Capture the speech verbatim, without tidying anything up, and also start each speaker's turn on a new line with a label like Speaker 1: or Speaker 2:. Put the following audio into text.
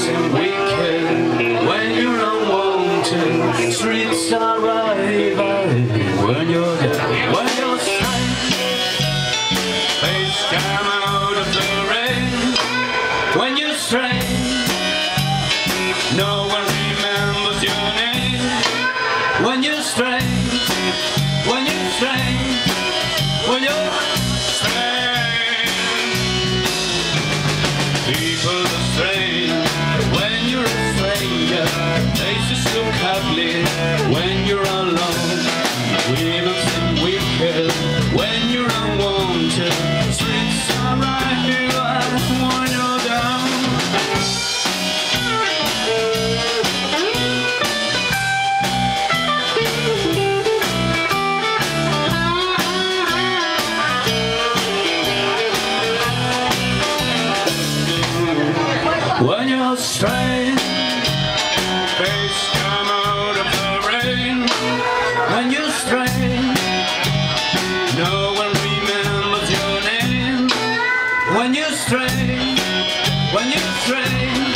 Speaker 1: seem wicked when you're unwanted. Streets are rival when you're down, when you're straight. Face come out of the rain when you're straight. No one remembers your name when you're straight. When you're straight. When you're straight. People are strange when you're a stranger. Faces look ugly when you're alone. Women seem wicked when you're unwanted. Streets are right here when you're down. When you're straight, face come out of the rain. When you're straight, no one remembers your name. When you're straight, when you're straight.